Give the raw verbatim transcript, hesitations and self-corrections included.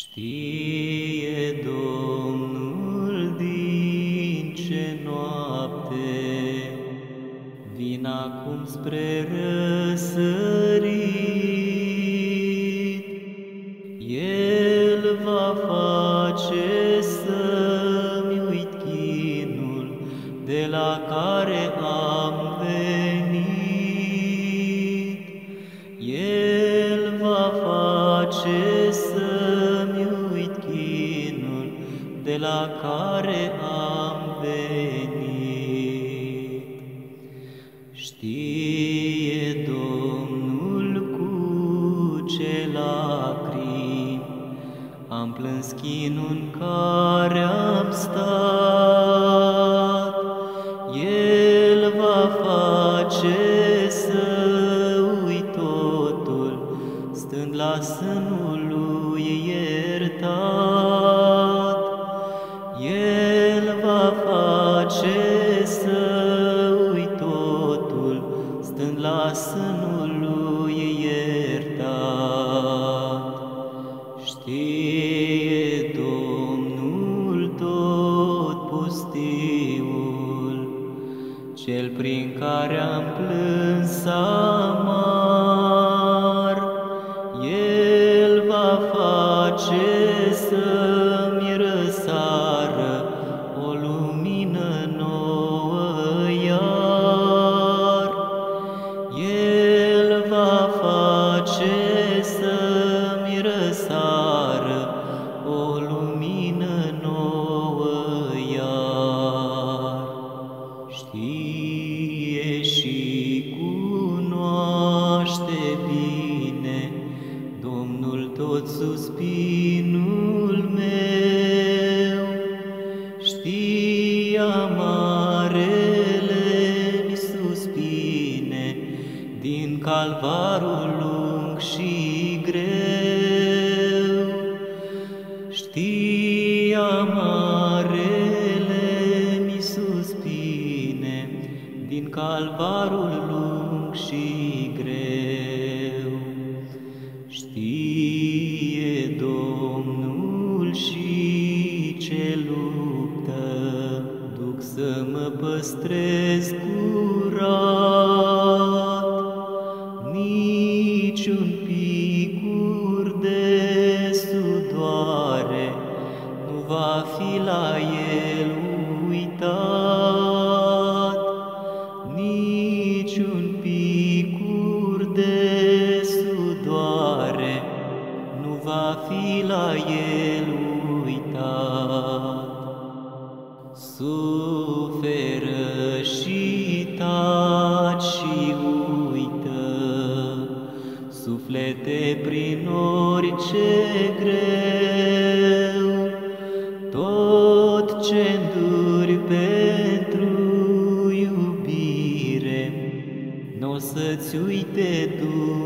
Știe Domnul din ce noapte vin acum spre răsărit. El va face să-mi uit chinul de la care am venit. El va face să-mi uit chinul de la care am venit. Știe Domnul cu ce lacrimi am plâns chinul în care am stat. El va face să uit totul, stând la sânul lui iertat. El va face să uit totul, stând la sânul lui iertat. Știe Domnul tot pustiul, cel prin care am plâns amar. El va face să-mi răsară o lumină nouă iar. El va face să-mi răsară o lumină nouă iar. Știe și cunoaște bine Domnul tot suspinul meu. Știe amarele-mi suspine din calvarul lung și greu. Știe amarele-mi suspine din calvarul lung și greu. Știe Domnul și ce luptă duc să mă păstrez curat. Niciun picur de sudoare nu va fi la el uitat. Niciun picur de sudoare nu va fi la el uitat. Suferă și taci și uită, suflete prin orice greu. Tot ce înduri pentru iubire n-o să-ți uite